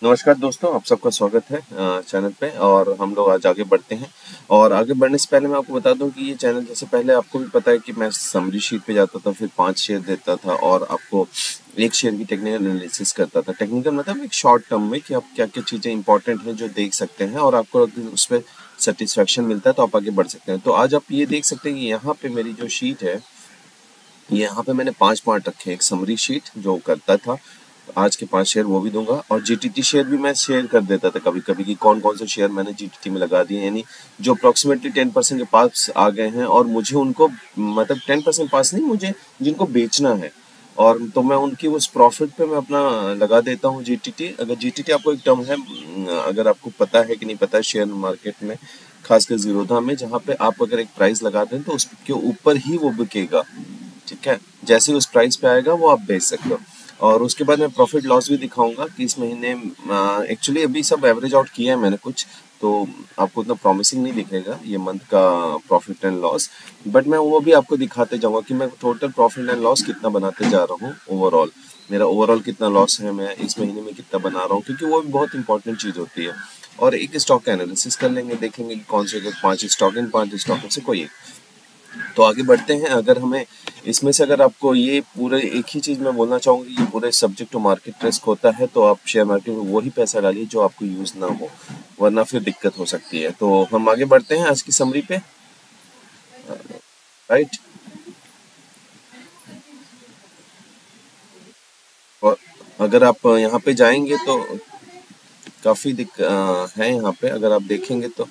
नमस्कार दोस्तों, आप सबका स्वागत है चैनल पे। और हम लोग आज आगे बढ़ते हैं। और आगे बढ़ने से पहले मैं आपको बता दूं कि ये चैनल, जैसे पहले आपको भी पता है कि मैं समरी शीट पे जाता था, फिर 5 शेयर देता था और आपको एक शेयर की टेक्निकल एनालिसिस करता था। टेक्निकल मतलब एक शॉर्ट टर्म में कि आप क्या क्या चीज़ें इंपॉर्टेंट हैं जो देख सकते हैं, और आपको अगर उस पर सेटिस्फेक्शन मिलता है तो आप आगे बढ़ सकते हैं। तो आज आप ये देख सकते हैं कि यहाँ पे मेरी जो शीट है, यहाँ पे मैंने 5 पार्ट रखे हैं। एक समरी शीट जो करता था, आज के 5 शेयर वो भी दूंगा, और जीटीटी शेयर भी मैं शेयर कर देता था कभी कभी कि कौन कौन से शेयर मैंने जीटीटी में लगा दिए, यानी जो अप्रोक्सीमेटली 10% के पास आ गए हैं और मुझे उनको, मतलब 10% पास नहीं, मुझे जिनको बेचना है, और तो मैं उनकी उस प्रॉफिट पे मैं अपना लगा देता हूँ जीटीटी। अगर जीटीटी आपको एक टर्म है, अगर आपको पता है कि नहीं पता है, शेयर मार्केट में खासकर जीरोधा में, जहाँ पे आप अगर एक प्राइस लगा दें तो उसके ऊपर ही वो बिकेगा। ठीक है, जैसे ही उस प्राइस पे आएगा वो आप बेच सकते हो। और उसके बाद मैं प्रॉफिट लॉस भी दिखाऊंगा कि इस महीने एक्चुअली अभी सब एवरेज आउट किया है मैंने कुछ, तो आपको उतना प्रॉमिसिंग नहीं दिखेगा ये मंथ का प्रॉफिट एंड लॉस, बट मैं वो भी आपको दिखाते जाऊंगा कि मैं टोटल प्रॉफिट एंड लॉस कितना बनाते जा रहा हूँ। ओवरऑल मेरा ओवरऑल कितना लॉस है, मैं इस महीने में कितना बना रहा हूँ, क्योंकि वो भी बहुत इंपॉर्टेंट चीज़ होती है। और एक स्टॉक का एनालिसिस कर लेंगे, देखेंगे कि कौन से 5 स्टॉक, इन 5 स्टॉक में से कोई एक। तो आगे बढ़ते हैं। अगर हमें इसमें से, अगर आपको ये पूरे, एक ही चीज़ मैं बोलना चाहूँगी, ये पूरे सब्जेक्ट टू मार्केट रिस्क होता है, तो आप शेयर मार्केट में वही पैसा डालिए जो आपको यूज़ ना हो, वरना फिर दिक्कत हो सकती है। तो हम आगे बढ़ते हैं आज की समरी पे। राइट। और अगर आप यहाँ पे जाएंगे तो काफ़ी है। यहाँ पे अगर आप देखेंगे तो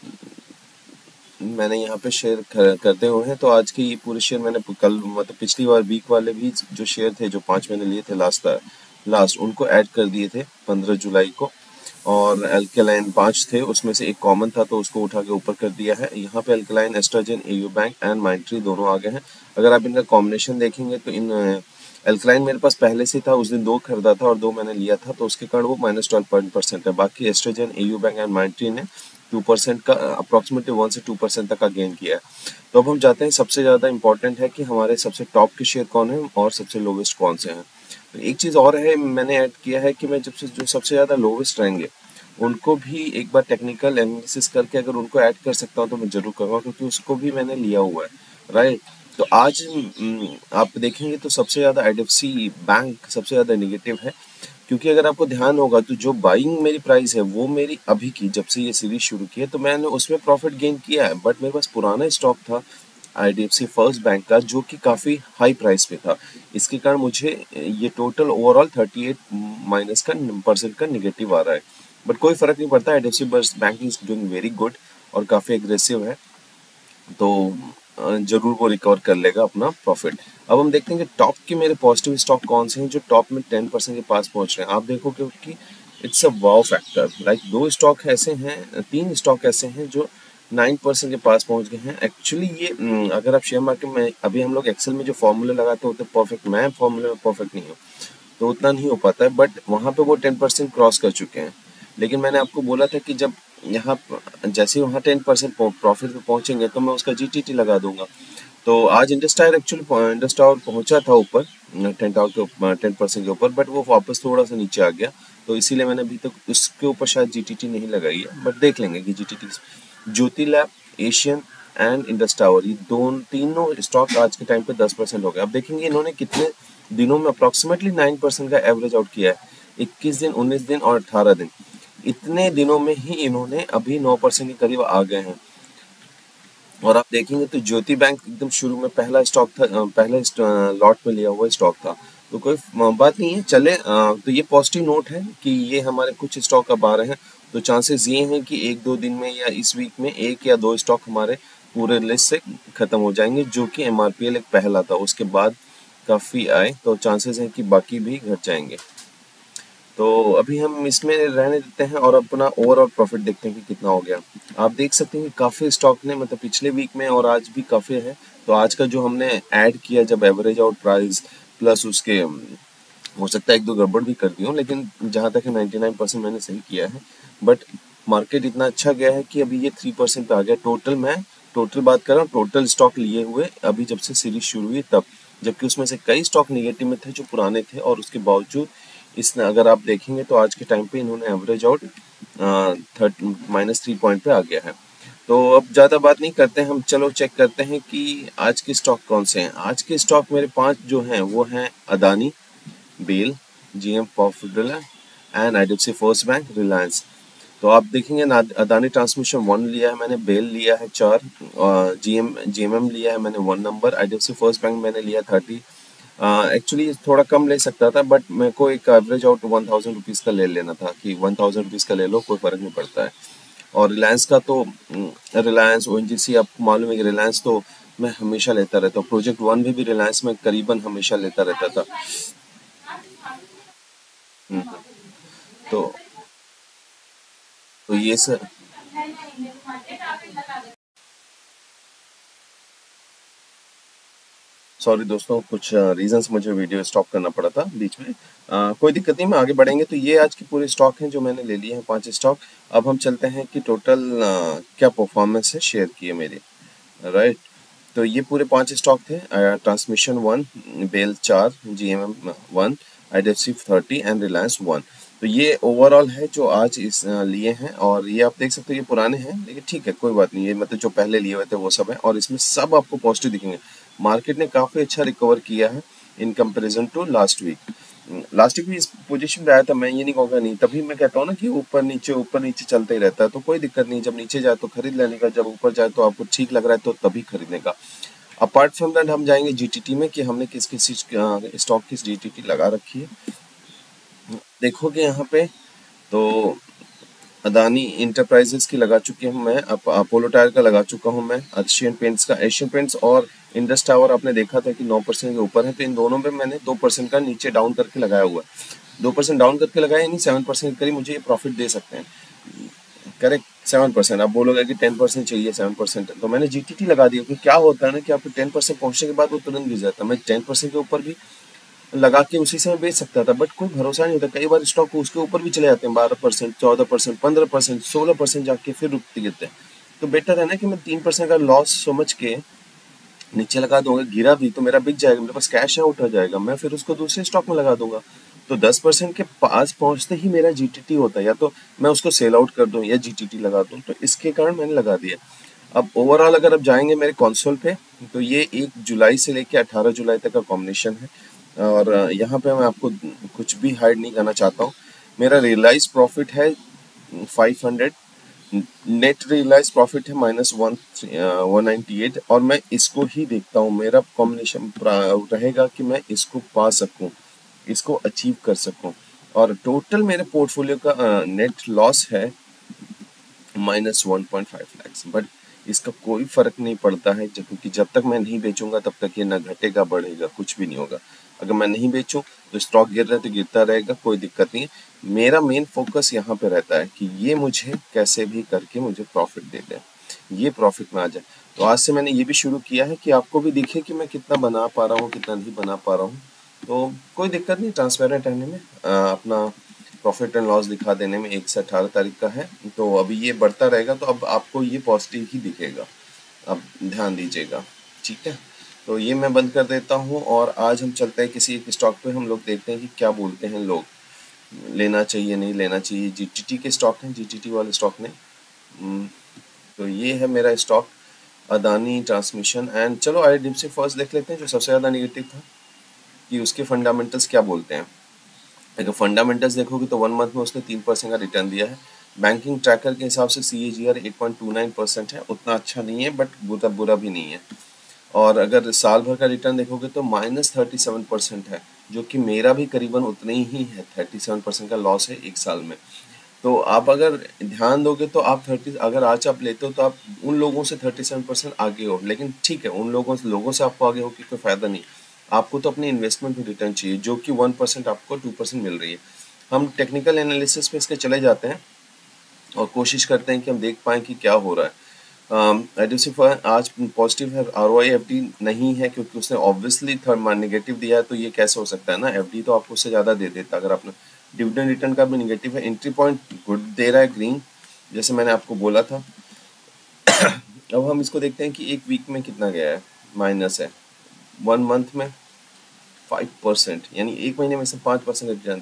मैंने यहाँ पे शेयर करते हुए हैं, तो आज के ये पूरे शेयर मैंने कल, मतलब पिछली बार वीक वाले भी जो शेयर थे, जो 5 मैंने लिए थे लास्ट उनको ऐड कर दिए थे 15 जुलाई को। और एल्केलाइन 5 थे, उसमें से एक कॉमन था तो उसको उठा के ऊपर कर दिया है। यहाँ पे एल्केलाइन, एस्ट्राजेन, एयू बैंक एंड माइंट्री दोनों आ गए हैं। अगर आप इनका कॉम्बिनेशन देखेंगे तो इन एल्कलाइन मेरे पास पहले से था, उस दिन 2 खरीदा था और 2 मैंने लिया था, तो उसके कारण वो -12% है। बाकी एस्ट्रोजन, एयू बैंक एंड माइंट्री ने 2% का, अप्रॉक्सीमेटली 1 से 2% तक का गेन किया है। तो अब हम जाते हैं, सबसे ज़्यादा इंपॉर्टेंट है कि हमारे सबसे टॉप के शेयर कौन है और सबसे लोवेस्ट कौन से हैं। तो एक चीज़ और है, मैंने ऐड किया है कि मैं जो सबसे ज़्यादा लोवेस्ट रहेंगे उनको भी एक बार टेक्निकल एनालिसिस करके अगर उनको ऐड कर सकता हूँ तो मैं ज़रूर करूँगा, क्योंकि उसको भी मैंने लिया हुआ है। राइट। तो आज आप देखेंगे तो सबसे ज़्यादा आईडीएफसी बैंक सबसे ज़्यादा निगेटिव है, क्योंकि अगर आपको ध्यान होगा तो जो बाइंग मेरी प्राइस है वो मेरी अभी की, जब से ये सीरीज शुरू की है तो मैंने उसमें प्रॉफिट गेन किया है, बट मेरे पास पुराना स्टॉक था आईडीएफसी फर्स्ट बैंक का, जो कि काफ़ी हाई प्राइस पे था। इसके कारण मुझे ये टोटल ओवरऑल 38 माइनस का % का निगेटिव आ रहा है, बट कोई फ़र्क नहीं पड़ता। IDFC bank is doing very good और काफ़ी एग्रेसिव है, तो जरूर वो रिकवर कर लेगा अपना प्रॉफिट। अब हम देखते हैं कि टॉप के मेरे पॉजिटिव स्टॉक कौन से हैं जो टॉप में 10% के पास पहुंच रहे हैं। आप देखो कि it's a wow factor. Like 2 stock ऐसे हैं, 3 स्टॉक ऐसे हैं जो 9% के पास पहुंच गए हैं। एक्चुअली ये अगर आप शेयर मार्केट में, अभी हम लोग एक्सेल में जो फॉर्मूले लगाते होते हैं परफेक्ट, मैं फॉर्मूले में परफेक्ट नहीं हूँ तो उतना नहीं हो पाता है, बट वहाँ पे वो 10% क्रॉस कर चुके हैं। लेकिन मैंने आपको बोला था कि जब यहाँ जैसे ही वहाँ 10% प्रॉफिट पे पहुँचेंगे तो मैं उसका जीटीटी लगा दूंगा। तो आज Indus tower, actually Indus tower पहुँचा था ऊपर 10% के ऊपर, बट वो वापस थोड़ा सा नीचे आ गया, तो इसीलिए मैंने अभी तक उसके ऊपर शायद जीटीटी नहीं लगाई है, बट देख लेंगे कि GTT. Jyoti lab, Asian and Indus tower, ये तीनों स्टॉक आज के टाइम पे 10% हो गए। अब देखेंगे इन्होंने कितने दिनों में अप्रॉक्सीमेटली 9% का एवरेज आउट किया है। 21 दिन, 19 दिन और 18 दिन, इतने दिनों में ही इन्होंने अभी 9% के करीब आ गए हैं। और आप देखेंगे तो ज्योति बैंक एकदम शुरू में पहला स्टॉक था, पहले लॉट में लिया हुआ स्टॉक था, तो कोई बात नहीं है, चले। तो ये पॉजिटिव नोट है कि ये हमारे कुछ स्टॉक अब आ रहे हैं, तो चांसेस ये हैं कि 1-2 दिन में या इस वीक में 1 या 2 स्टॉक हमारे पूरे लिस्ट से खत्म हो जाएंगे, जो कि एमआरपीएल एक पहला था, उसके बाद काफ़ी आए, तो चांसेस हैं कि बाकी भी घट जाएंगे। तो अभी हम इसमें रहने देते हैं और अपना ओवरऑल प्रॉफिट देखते हैं कि कितना हो गया। आप देख सकते हैं कि काफ़ी स्टॉक ने, मतलब पिछले वीक में और आज भी काफ़ी है, तो आज का जो हमने ऐड किया, जब एवरेज आउट प्राइस प्लस उसके, हो सकता है 1-2 गड़बड़ भी कर दी हो, लेकिन जहाँ तक है 99% मैंने सही किया है। बट मार्केट इतना अच्छा गया है कि अभी ये 3% पे आ गया। टोटल बात कर रहा हूँ, टोटल स्टॉक लिए हुए अभी जब से सीरीज शुरू हुई तब, जबकि उसमें से कई स्टॉक निगेटिव में थे जो पुराने थे, और उसके बावजूद इसने अगर आप देखेंगे तो आज के टाइम पे इन्होंने एवरेज आउट -3 पॉइंट पे आ गया है। तो अब ज़्यादा बात नहीं करते हैं हम, चलो चेक करते हैं कि आज के स्टॉक कौन से हैं। आज के स्टॉक मेरे 5 जो हैं वो हैं Adani, BEL, GM popular and IDFC first bank, Reliance. तो आप देखेंगे ना, अदानी ट्रांसमिशन 1 लिया है मैंने, बेल लिया है 4, जीएमएम लिया है मैंने 1 नंबर, आईडीएफसी फर्स्ट बैंक मैंने लिया 30। एक्चुअली थोड़ा कम ले सकता था बट मेरे को एक एवरेज आउट 1000 रुपीज़ का ले लेना था कि 1000 रुपीज़ का ले लो, कोई फर्क नहीं पड़ता है। और रिलायंस का तो रिलायंस ओएनजीसी, आपको मालूम है कि रिलायंस तो मैं हमेशा लेता रहता हूँ, प्रोजेक्ट 1 में भी रिलायंस में करीबन हमेशा लेता रहता था। हम्म, तो ये सर, सॉरी दोस्तों, कुछ रीजंस मुझे वीडियो स्टॉप करना पड़ा था बीच में। कोई दिक्कत नहीं, मैं आगे बढ़ेंगे। तो ये आज के पूरे स्टॉक हैं जो मैंने ले लिए हैं, 5 स्टॉक। अब हम चलते हैं कि टोटल क्या परफॉर्मेंस है शेयर की है मेरी, राइट। तो ये पूरे 5 स्टॉक थे, transmission 1, BEL 4, GMM 1, IDFC 30 and Reliance 1। तो ये ओवरऑल है जो आज इस लिए हैं। और ये आप देख सकते हो ये पुराने हैं, लेकिन ठीक है कोई बात नहीं, ये मतलब जो पहले लिए हुए थे वो सब है। और इसमें सब आपको पॉजिटिव दिखेंगे। मार्केट ने काफ़ी अच्छा रिकवर किया है in comparison to last week. Last week भी इस पोजीशन पे आया था, मैं ये नहीं कहूँगा नहीं, तभी मैं कहता हूँ ना कि ऊपर नीचे चलते ही रहता है, तो कोई दिक्कत नहीं। जब नीचे जाए तो खरीद लेने का, जब ऊपर जाए तो आपको ठीक लग रहा है तो तभी खरीदने का। अपार्ट फ्रॉम दैट हम जाएंगे जीटीटी में कि हमने किस किस स्टॉक की जीटीटी लगा रखी है। देखोगे यहाँ पे तो अदानी इंटरप्राइजेस की लगा चुकी हूँ मैं, अपोलो टायर का लगा चुका हूँ मैं, एशियन पेंट्स का, एशियन पेंट्स और इंडस टावर आपने देखा था कि 9% के ऊपर है, तो इन दोनों में मैंने 2% का नीचे डाउन करके लगाया हुआ है। 2% डाउन करके लगाया, यानी 7% के करीब मुझे ये प्रॉफिट दे सकते हैं, करेक्ट। 7%, आप बोलोगे कि 10% चाहिए, 7%, तो मैंने जीटीटी लगा दिया। क्योंकि क्या होता है ना कि आपको 10% पहुंचने के बाद वो तुरंत गिर जाता है। मैं 10% के ऊपर भी लगा के उसी समय बेच सकता था, बट कोई भरोसा नहीं होता, कई बार स्टॉक उसके ऊपर भी चले जाते हैं, 12%, 14%, 15%, 16% जाके फिर रुकते गिरते हैं। तो बेटर है ना कि मैं 3% का लॉस समझ के नीचे लगा दूंगा, गिरा भी तो मेरा बिक जाएगा, मेरे पास कैश है, उठा जाएगा, मैं फिर उसको दूसरे स्टॉक में लगा दूंगा। तो 10% के पास पहुंचते ही मेरा जीटीटी होता है, या तो मैं उसको सेल आउट कर दूं या जीटीटी लगा दूं, तो इसके कारण मैंने लगा दिया। अब ओवरऑल अगर आप जाएंगे मेरे कंसोल पे, तो ये 1 जुलाई से लेके 18 जुलाई तक का कॉम्बिनेशन है। और यहाँ पे मैं आपको कुछ भी हाइड नहीं करना चाहता हूँ। मेरा रियलाइज प्रॉफिट है 500, नेट रियलाइज प्रॉफिट है -198, और मैं इसको ही देखता हूँ, मेरा कॉम्बिनेशन रहेगा कि मैं इसको पा सकूँ, इसको अचीव कर सकूँ। और टोटल मेरे पोर्टफोलियो का नेट लॉस है -1.5 लाख, बट इसका कोई फर्क नहीं पड़ता है, क्योंकि जब तक मैं नहीं बेचूंगा तब तक ये ना घटेगा बढ़ेगा, कुछ भी नहीं होगा। अगर मैं नहीं बेचूं तो स्टॉक गिर रहा है तो गिरता रहेगा, कोई दिक्कत नहीं है। मेरा मेन फोकस यहाँ पे रहता है कि ये मुझे कैसे भी करके मुझे प्रॉफिट दे दे, ये प्रॉफिट में आ जाए। तो आज से मैंने ये भी शुरू किया है कि आपको भी दिखे कि मैं कितना बना पा रहा हूँ, कितना नहीं बना पा रहा हूँ। तो कोई दिक्कत नहीं, ट्रांसपेरेंट रहने में, अपना प्रॉफिट एंड लॉस दिखा देने में। 1 से 18 तारीख का है, तो अभी ये बढ़ता रहेगा, तो अब आपको ये पॉजिटिव ही दिखेगा, अब ध्यान दीजिएगा, ठीक है। तो ये मैं बंद कर देता हूँ और आज हम चलते हैं किसी एक स्टॉक पे, हम लोग देखते हैं कि क्या बोलते हैं लोग, लेना चाहिए नहीं लेना चाहिए। जीटीटी के स्टॉक हैं, जीटीटी वाले स्टॉक ने। तो ये है मेरा स्टॉक अदानी ट्रांसमिशन। एंड चलो आईडीएफसी फर्स्ट देख लेते हैं, जो सबसे ज़्यादा निगेटिव था, कि उसके फंडामेंटल्स क्या बोलते हैं। अगर फंडामेंटल्स देखोगे तो 1 मंथ में उसने 3% का रिटर्न दिया है। बैंकिंग ट्रैकर के हिसाब से CAGR 8.29% है, उतना अच्छा नहीं है बट बुरा भी नहीं है। और अगर साल भर का रिटर्न देखोगे तो -37% है, जो कि मेरा भी करीबन उतना ही है। 37% का लॉस है 1 साल में। तो आप अगर ध्यान दोगे तो आप 30, अगर आज आप लेते हो तो आप उन लोगों से 37% आगे हो, लेकिन ठीक है, उन लोगों से आपको आगे होकर कोई फायदा नहीं। आपको तो अपनी इन्वेस्टमेंट में रिटर्न चाहिए, जो कि 1% आपको 2% मिल रही है। हम टेक्निकल एनालिसिस पे इसके चले जाते हैं और कोशिश करते हैं कि हम देख पाएँ कि क्या हो रहा है। एडीसी आज पॉजिटिव है, ROI FD नहीं है, क्योंकि उसने ऑब्वियसली थर्ड नेगेटिव दिया है, तो ये कैसे हो सकता है ना, FD तो आपको उससे ज़्यादा दे देता अगर आपने। डिविडेंड रिटर्न का भी नेगेटिव है, एंट्री पॉइंट गुड दे रहा है, ग्रीन, जैसे मैंने आपको बोला था। अब हम इसको देखते हैं कि 1 वीक में कितना गया है, माइनस है। 1 मंथ में 5%, यानी 1 महीने में से 5% का रिटर्न दिया।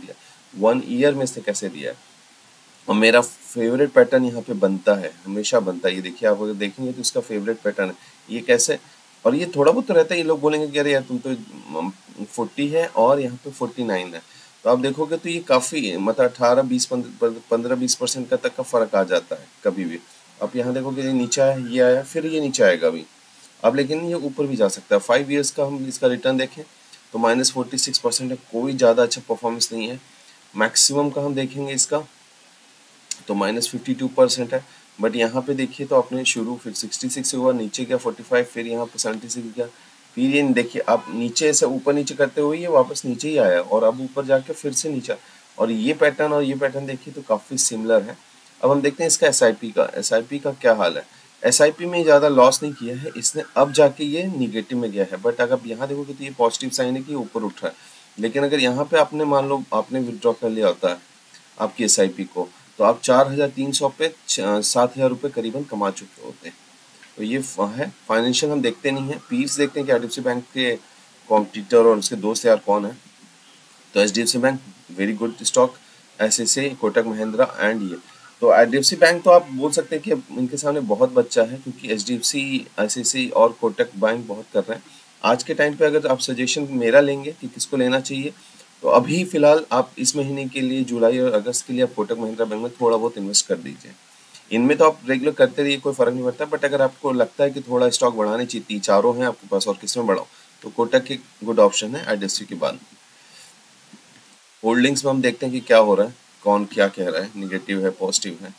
1 ईयर में इसने कैसे दिया है। और मेरा फेवरेट पैटर्न यहाँ पे बनता है, हमेशा बनता है। ये देखिए, आप अगर देखेंगे तो इसका फेवरेट पैटर्न है ये कैसे। और ये थोड़ा बहुत तो रहता है, ये लोग बोलेंगे कि अरे यार तुम तो 40 है और यहाँ पे 49 है, तो आप देखोगे तो ये काफ़ी मतलब 18 20 15-20% का तक का फर्क आ जाता है कभी भी। आप यहाँ देखोगे ये नीचे आया, ये आया, फिर ये नीचे आएगा अभी। अब लेकिन ये ऊपर भी जा सकता है। 5 ईयर्स का हम इसका रिटर्न देखें तो -46% है, कोई ज़्यादा अच्छा परफॉर्मेंस नहीं है। मैक्सिमम का हम देखेंगे इसका तो -52% है। बट यहाँ पे देखिए तो आपने शुरू फिर 66 से हुआ, नीचे गया 45, फिर यहाँ पे 76 गया, फिर ये देखिए आप नीचे से ऊपर नीचे करते हुए ये वापस नीचे ही आया और अब ऊपर जाके फिर से नीचे। और ये पैटर्न और ये पैटर्न देखिए तो काफ़ी सिमिलर है। अब हम देखते हैं इसका एसआईपी का क्या हाल है। एसआईपी में ज़्यादा लॉस नहीं किया है इसने, अब जाके ये निगेटिव में गया है। बट अगर यहाँ देखोगे तो ये पॉजिटिव साइन है कि ऊपर उठ रहा है। लेकिन अगर यहाँ पे आपने मान लो आपने विड्रॉ कर लिया होता है आपकी एसआईपी को, तो आप 4,300 पे 7,000 रुपये करीबन कमा चुके होते हैं। तो ये है फाइनेंशियल। हम देखते नहीं है, पीर्स देखते हैं कि एचडीएफसी बैंक के कॉम्पिटिटर और उसके दोस्त यार कौन है। तो HDFC bank very good stock, ऐसे कोटक महिंद्रा एंड ये। तो एचडीएफसी बैंक तो आप बोल सकते हैं कि इनके सामने बहुत बच्चा है, क्योंकि एचडीएफसी ऐसे और कोटक बैंक बहुत कर रहे हैं। आज के टाइम पे अगर आप सजेशन मेरा लेंगे कि किसको लेना चाहिए, तो अभी फिलहाल आप इस महीने के लिए जुलाई और अगस्त के लिए आप कोटक महिंद्रा बैंक में थोड़ा बहुत इन्वेस्ट कर दीजिए। इनमें तो आप रेगुलर करते रहिए, कोई फर्क नहीं पड़ता। बट अगर आपको लगता है कि थोड़ा स्टॉक बढ़ाने चाहिए, चारों हैं आपके पास और किसमें बढ़ाओ, तो कोटक एक गुड ऑप्शन है एचडीएफसी के बाद। होल्डिंग्स में हम देखते हैं कि क्या हो रहा है, कौन क्या कह रहा है, निगेटिव है पॉजिटिव है।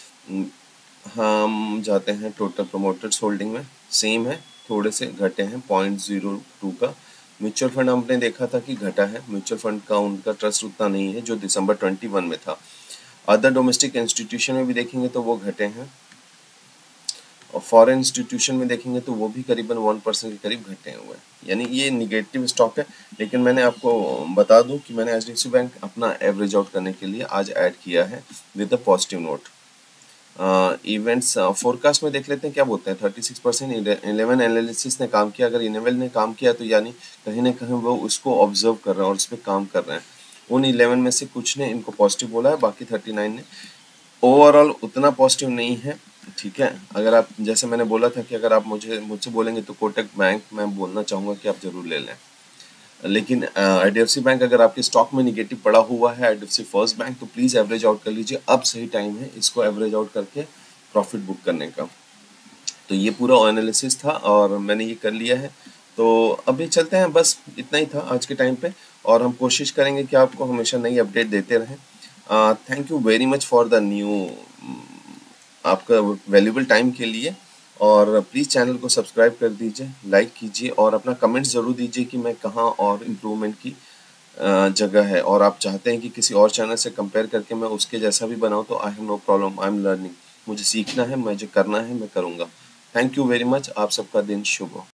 हम जाते हैं टोटल प्रोमोटर्स होल्डिंग में, सेम है, थोड़े से घटे हैं 0.02 का। म्यूचुअल फंड हमने देखा था कि घटा है, म्यूचुअल फंड का उनका ट्रस्ट उतना नहीं है जो दिसंबर 21 में था। अदर डोमेस्टिक इंस्टीट्यूशन में भी देखेंगे तो वो घटे हैं, और फॉरेन इंस्टीट्यूशन में देखेंगे तो वो भी करीबन 1% के करीब घटे हुए हैं, यानी ये निगेटिव स्टॉक है। लेकिन मैंने आपको बता दूं कि मैंने एचडीएफसी बैंक अपना एवरेज आउट करने के लिए आज ऐड किया है with a positive note. Events forecast में देख लेते हैं क्या बोलते हैं। 36% 11 एनालिसिस ने काम किया। अगर 11 ने काम किया तो यानी कहीं ना कहीं वो उसको ऑब्जर्व कर रहे हैं और उस पर काम कर रहे हैं। उन 11 में से कुछ ने इनको पॉजिटिव बोला है, बाकी 39 ने। ओवरऑल उतना पॉजिटिव नहीं है, ठीक है। अगर आप, जैसे मैंने बोला था कि अगर आप मुझसे बोलेंगे तो कोटक बैंक मैं बोलना चाहूँगा कि आप ज़रूर ले लें। लेकिन एचडीएफसी बैंक अगर आपके स्टॉक में निगेटिव पड़ा हुआ है, एचडीएफसी फर्स्ट बैंक, तो प्लीज़ एवरेज आउट कर लीजिए। अब सही टाइम है इसको एवरेज आउट करके प्रॉफिट बुक करने का। तो ये पूरा एनालिसिस था और मैंने ये कर लिया है। तो अभी चलते हैं, बस इतना ही था आज के टाइम पे। और हम कोशिश करेंगे कि आपको हमेशा नई अपडेट देते रहें। Thank you very much for the new, आपका वैल्यूबल टाइम के लिए। और प्लीज़ चैनल को सब्सक्राइब कर दीजिए, लाइक कीजिए और अपना कमेंट ज़रूर दीजिए कि मैं कहाँ और इम्प्रूवमेंट की जगह है। और आप चाहते हैं कि किसी और चैनल से कंपेयर करके मैं उसके जैसा भी बनाऊँ, तो I have no problem, I am learning. मुझे सीखना है, मुझे करना है, मैं करूँगा। Thank you very much. आप सबका दिन शुभ हो।